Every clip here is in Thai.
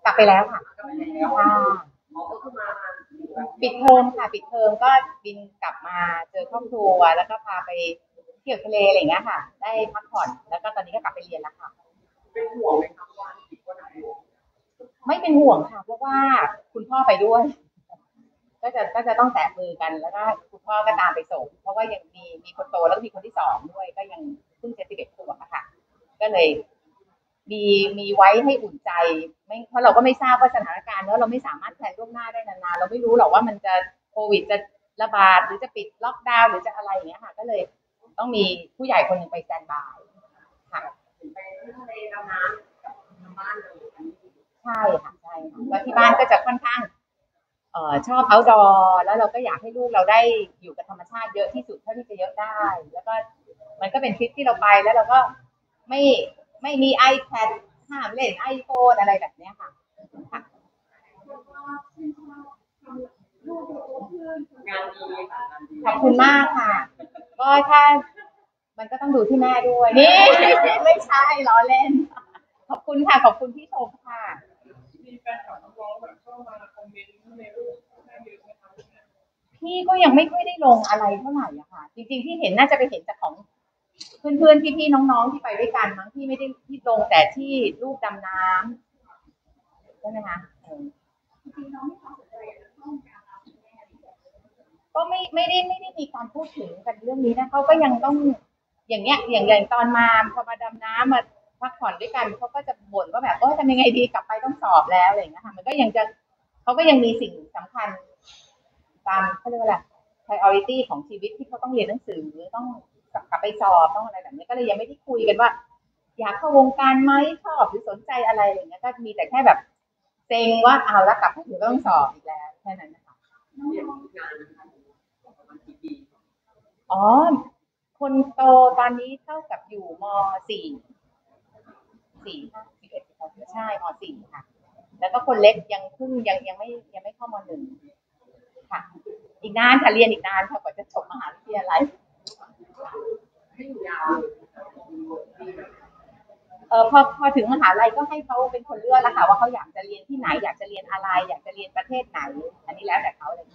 กลับไปแล้วค่ะค่ะปิดเทอมค่ะปิดเทอมก็บินกลับมาเจอครอบครัวแล้วก็พาไปเที่ยวทะเลอะไรอย่างเงี้ยค่ะได้พักผ่อนแล้วก็ตอนนี้ก็กลับไปเรียนแล้วค่ะไม่เป็นห่วงค่ะเพราะว่าคุณพ่อไปด้วยก็จะต้องแตะมือกันแล้วก็คุณพ่อก็ตามไปส่งเพราะว่ายังมีคนโตแล้วก็มีคนที่สองด้วยก็ยังเพิ่งจะ11 ขวบอะค่ะก็เลยมีมีไว้ให้อุ่นใจไม่เพราะเราก็ไม่ทราบว่าสถานการณ์เนอะเราไม่สามารถแพลนล่วงหน้าได้นานๆเราไม่รู้หรอกว่ามันจะโควิดจะระบาดหรือจะปิดล็อกดาวน์หรือจะอะไรอย่างเงี้ยค่ะก็เลยต้องมีผู้ใหญ่คนหนึ่งไปสแตนบายค่ะไปทะเลดำน้ำกับทางบ้านเลยใช่ค่ะใช่ค่ะแล้วที่บ้านก็จะค่อนข้างชอบ outdoor แล้วเราก็อยากให้ลูกเราได้อยู่กับธรรมชาติเยอะที่สุดเท่าที่จะเยอะได้แล้วก็มันก็เป็นทริปที่เราไปแล้วเราก็ไม่ไม่มี iPad ห้ามเล่น iPhone อะไรแบบนี้ค่ะขอบคุณมากค่ะก็ถ้ามันก็ต้องดูที่แม่ด้วยนี่ไม่ใช่ล้อเล่นขอบคุณค่ะขอบคุณที่ชมค่ะมีแฟนคลับน้องๆแบบเข้ามาคอมเมนต์ในรูปแม่เยอะไหมคะพี่ก็ยังไม่ค่อยได้ลงอะไรเท่าไหร่อะค่ะจริงๆที่เห็นน่าจะไปเห็นจากของเพื่อนๆพี่ๆน้องๆที่ไปด้วยกันมั้งที่ไม่ได้ที่ลงแต่ที่รูปดำน้ำใช่ไหมคะก็ไม่ได้มีการพูดถึงกันเรื่องนี้นะเขาก็ยังต้องอย่างเงี้ยอย่างตอนมาพอมาดำน้ำมาพักผ่อนด้วยกันเขาก็จะบ่นว่าแบบทำยังไงดีกลับไปต้องสอบแล้วอะไรอย่างเงี้ยค่ะมันก็ยังจะเขาก็ยังมีสิ่งสำคัญตามเขาเรียกว่าอะไร priority ของชีวิตที่เขาต้องเรียนหนังสือต้องกลับไปสอบต้องอะไรแบบนี้ก็เลยยังไม่ได้คุยกันว่าอยากเข้าวงการไหมชอบหรือสนใจอะไรอย่างเงี้ยก็มีแต่แค่แบบเซ็งว่าเอาแล้วกลับไปเดี๋ยวต้องสอบอีกแล้วแค่นั้นนะคะอ๋อคนโตตอนนี้เท่ากับอยู่ม .4 11ใช่ม .4 ค่ะแล้วก็คนเล็กยังเพิ่งยังไม่เข้าม .1 ค่ะอีกนานค่ะเรียนอีกนานค่ะกว่าจะจบมหาวิทยาลัยพอถึงมหาลัยก็ให้เขาเป็นคนเลือกแล้วค่ะว่าเขาอยากจะเรียนที่ไหนอยากจะเรียนอะไรอยากจะเรียนประเทศไหนอันนี้แล้วแต่เขาเลย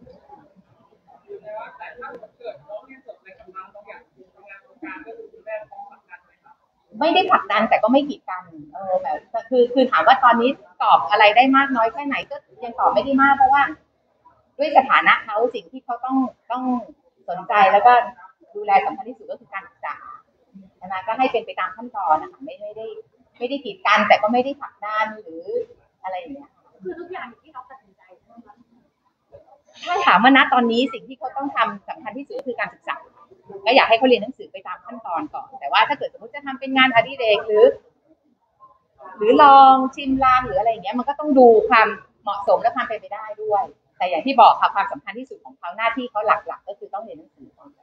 ไม่ได้ผลักดันแต่ก็ไม่กีดกันแบบคือถามว่าตอนนี้ตอบอะไรได้มากน้อยแค่ไหนก็ยังตอบไม่ได้มากเพราะว่าด้วยสถานะเขาสิ่งที่เขาต้องสนใจแล้วก็ดูแลสำคัญที่สุดก็คือการศึกษาใช่ไหมก็ให้เป็นไปตามขั้นตอนนะคะไม่ได้กีดกันแต่ก็ไม่ได้ผลักดันหรืออะไรอย่างเงี้ยคือทุกอย่างที่เขาตัดสินใจถ้าถามว่าณตอนนี้สิ่งที่เขาต้องทำสำคัญที่สุดคือการศึกษาก็อยากให้เขาเรียนหนังสือไปตามขั้นตอนก่อนแต่ว่าถ้าเกิดสมมติจะทำเป็นงานอดิเรกหรือลองชิมลางหรืออะไรอย่างเงี้ยมันก็ต้องดูความเหมาะสมและความเป็นไปได้ด้วยแต่อย่างที่บอกค่ะความสำคัญที่สุดของเขาหน้าที่เขาหลักๆก็คือต้องเรียนหนังสือก่อน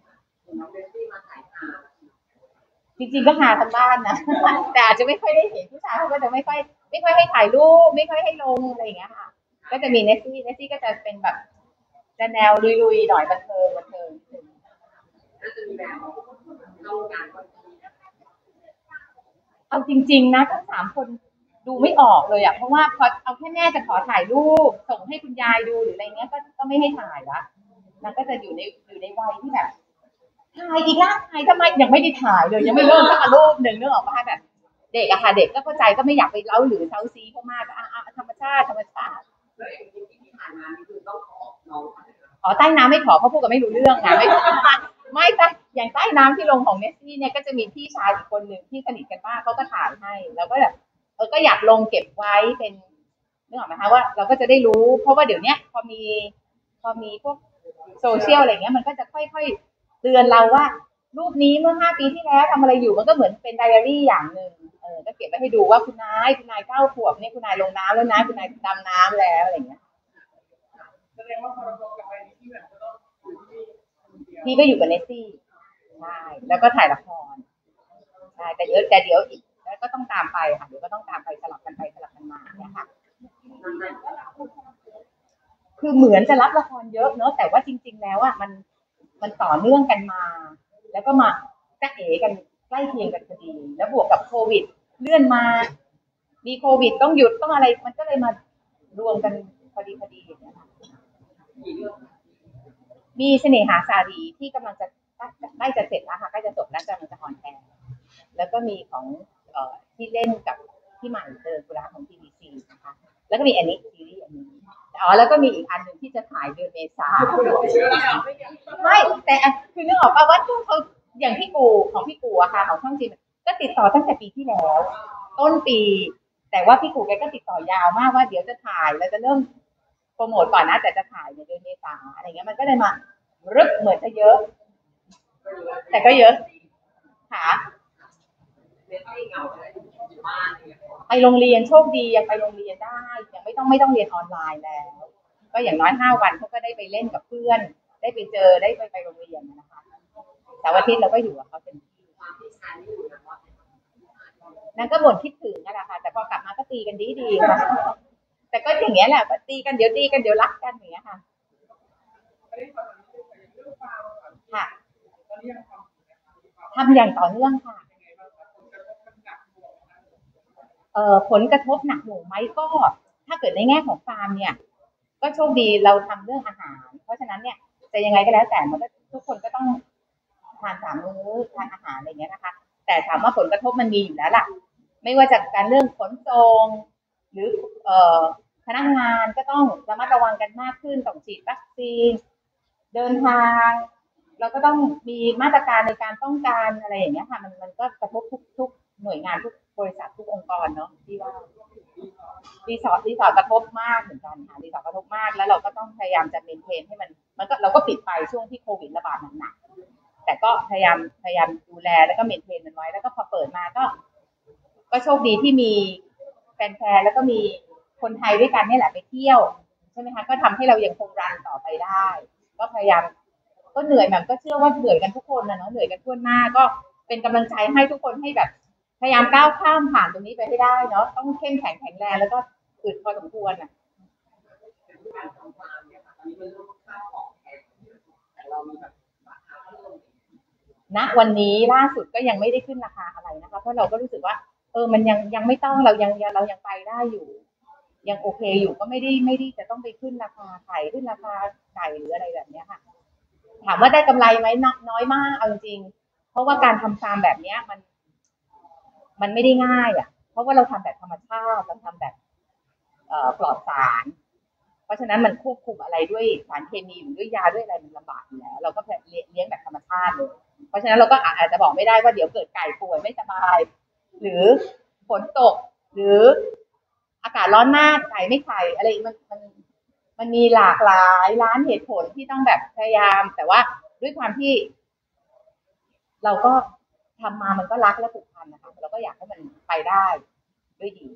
จริงๆก็หาทั้งบ้านนะแต่อาจจะไม่ค่อยได้เห็นผู้ชายเขาก็จะไม่ค่อยให้ถ่ายรูปไม่ค่อยให้ลงอะไรอย่างเงี้ยค่ะก็จะมีเนสซี่ก็จะเป็นแบบจะแนวลุยๆหน่อยบันเทิงเอาจริงๆนะทั้ง3 คนดูไม่ออกเลยอ่ะเพราะว่าพอเอาแค่แม่จะขอถ่ายรูปส่งให้คุณยายดูหรืออะไรเงี้ยก็ไม่ให้ถ่ายละแล้วก็จะอยู่ในวัยที่แบบถ่ายอีกแล้วถ่ายทำไมยังไม่ได้ถ่ายเลยยังไม่เริ่มสักรูปหนึ่งนึกออกป่ะแบบเด็กอะค่ะเด็กก็เข้าใจก็ไม่อยากไปเล้าหรือเซาซีเขามากธรรมชาติอ๋อใต้น้ำไม่ขอเพราะพูดกันไม่รู้เรื่องไงไม่ใช่อย่างใต้น้ำที่ลงของเนสซี่เนี่ยก็จะมีพี่ชายอีกคนหนึ่งที่สนิทกันมากเขาก็ถ่ายให้แล้วก็แบบก็อยากลงเก็บไว้เป็นนึกออกไหมคะว่าเราก็จะได้รู้เพราะว่าเดี๋ยวนี้พอมีพวกโซเชียลอะไรเงี้ยมันก็จะค่อยๆเตือนเราว่ารูปนี้เมื่อ5 ปีที่แล้วทำอะไรอยู่มันก็เหมือนเป็นไดอารี่อย่างหนึ่งก็เก็บไว้ให้ดูว่าคุณนาย9 ขวบเนี่ยคุณนายลงน้ำแล้วนะคุณนายดำน้ำแล้วอะไรเงี้ยแสดงว่าพอเราลงกับไปที่แบบก็ต้องพี่ก็อยู่กับเนสซี่ใช่แล้วก็ถ่ายละครใช่แต่เดี๋ยวอีกแล้วก็ต้องตามไปค่ะเดี๋ยวก็ต้องตามไปสลับกันไปสลับกันมาเนี่ยค่ะคือเหมือนจะรับละครเยอะเนอะแต่ว่าจริงๆแล้วอ่ะมันต่อเนื่องกันมาแล้วก็มาจ๊ะเอ๋กันใกล้เคียงกันพอดีแล้วบวกกับโควิดเลื่อนมามีโควิดต้องหยุดต้องอะไรมันก็เลยมารวมกันพอดีอย่างเงี้ยค่ะมีเสน่หาสารีที่กำลังจะใกล้จะเสร็จแล้วค่ะใกล้จะจบแล้วกำลังจะออนแอร์แล้วก็มีของที่เล่นกับพี่ใหม่เจอกุลาของ TVC นะคะแล้วก็มีอันนี้ซีรีส์อันนี้แล้วก็มีอีกอันหนึ่งที่จะถ่ายเดือนเมษาไม่แต่คือนึกออกป่ะว่าเขาอย่างพี่กูของพี่กูอะค่ะของช่องจีนก็ติดต่อตั้งแต่ปีที่แล้วต้นปีแต่ว่าพี่กูแกก็ติดต่อยาวมากว่าเดี๋ยวจะถ่ายแล้วจะเริ่มโปรโมทก่อนนะแต่จะถ่ายในเดือนเมษาอะไรเงี้ยมันก็เลยมารึบเหมือนจะเยอะแต่ก็เยอะค่ะไปโรงเรียนโชคดียังไปโรงเรียนได้ยังไม่ต้องเรียนออนไลน์แล้วก็อย่างน้อย5 วันเขาก็ได้ไปเล่นกับเพื่อนได้ไปเจอได้ไปโรงเรียนนะคะแต่วันอาทิตย์เราก็อยู่กับเขาเต็มที่นั่นก็บ่นคิดถึงนั่นแหละค่ะแต่พอกลับมาก็ตีกันดีค่ะแต่ก็อย่างเงี้ยแหละตีกันเดี๋ยวตีกันเดี๋ยวรักกันอย่างเงี้ยค่ะค่ะทำอย่างต่อเนื่องค่ะผลกระทบหนักหน่วงไหมก็ถ้าเกิดในแง่ของฟาร์มเนี่ยก็โชคดีเราทำเรื่องอาหารเพราะฉะนั้นเนี่ยจะยังไงก็แล้วแต่มันก็ทุกคนก็ต้องทาน3 มื้อทานอาหารอะไรเงี้ยนะคะแต่ถามว่าผลกระทบมันมีอยู่แล้วล่ะไม่ว่าจากการเรื่องขนส่งหรือพนักงานก็ต้องระมัดระวังกันมากขึ้นต้องฉีดวัคซีนเดินทางเราก็ต้องมีมาตรการในการป้องกันอะไรอย่างเงี้ยค่ะมันก็กระทบทุกหน่วยงานทุกบริษัททุกองค์กรเนาะที่ว่ารีสอร์ทกระทบมากเหมือนกันค่ะรีสอร์ทกระทบมากแล้วเราก็ต้องพยายามจะเมนเทนให้มันก็เราก็ปิดไปช่วงที่โควิดระบาดหนักๆแต่ก็พยายามดูแลแล้วก็เมนเทนมันไว้แล้วก็พอเปิดมาก็โชคดีที่มีแฟนๆแล้วก็มีคนไทยด้วยกันนี่แหละไปเที่ยวใช่ไหมคะก็ทำให้เรายังคงรันต่อไปได้ก็พยายามก็เหนื่อยแบบก็เชื่อว่าเหนื่อยกันทุกคนนะเนาะเหนื่อยกันทั่วหน้าก็เป็นกำลังใจให้ทุกคนให้แบบพยายามก้าวข้ามผ่านตรงนี้ไปให้ได้เนาะต้องเข้มแข็งแข็งแรงแล้วก็อึดพอสมควรอ่ะณวันนี้ล่าสุดก็ยังไม่ได้ขึ้นราคาอะไรนะคะเพราะเราก็รู้สึกว่ามันยังไม่ต้องเรายังไปได้อยู่ยังโอเคอยู่ก็ไม่ได้จะต้องไปขึ้นราคาไข่ขึ้นราคาไก่หรืออะไรแบบนี้ค่ะถามว่าได้กำไรไหมน้อยมากเอาจริงเพราะว่าการทำฟาร์มแบบนี้มันไม่ได้ง่ายอ่ะเพราะว่าเราทำแบบธรรมชาติเราทำแบบปลอดสารเพราะฉะนั้นมันควบคุมอะไรด้วยสารเคมีหรือด้วยยาด้วยอะไรมันลำบากอยู่แล้วเราก็เลี้ยงแบบธรรมชาติเลยเพราะฉะนั้นเราก็อาจจะบอกไม่ได้ว่าเดี๋ยวเกิดไก่ป่วยไม่สบายหรือฝนตกหรืออากาศร้อนมากไก่ไม่ไข่อะไรมันมีหลากหลายล้านเหตุผลที่ต้องแบบพยายามแต่ว่าด้วยความที่เราก็ทำมามันก็รักและผูกพันนะคะเราก็อยากให้มันไปได้ด้วยดี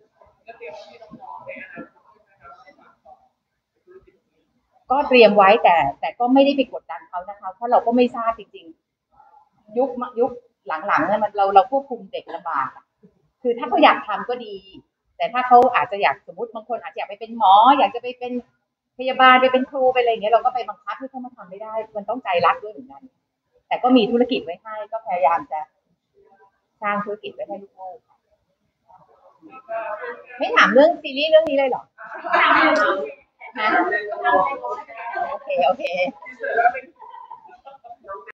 ก็เตรียมไว้แต่ก็ไม่ได้ไปกดดันเขานะคะเพราะเราก็ไม่ทราบจริงๆยุคหลังๆเนี่ยเราควบคุมเด็กลำบากคือถ้าเขาอยากทำก็ดีแต่ถ้าเขาอาจจะอยากสมมติบางคนอาจจะอยากไปเป็นหมออยากจะไปเป็นพยาบาลไปเป็นครูไปอะไรอย่างเงี้ยเราก็ไปบังคับให้เขามาทำไม่ได้มันต้องใจรักด้วยเหมือนกันแต่ก็มีธุรกิจไว้ให้ก็พยายามจะสร้างธุรกิจไว้ให้ลูกๆไม่ถามเรื่องซีรีส์เรื่องนี้เลยเหรอฮะโอเค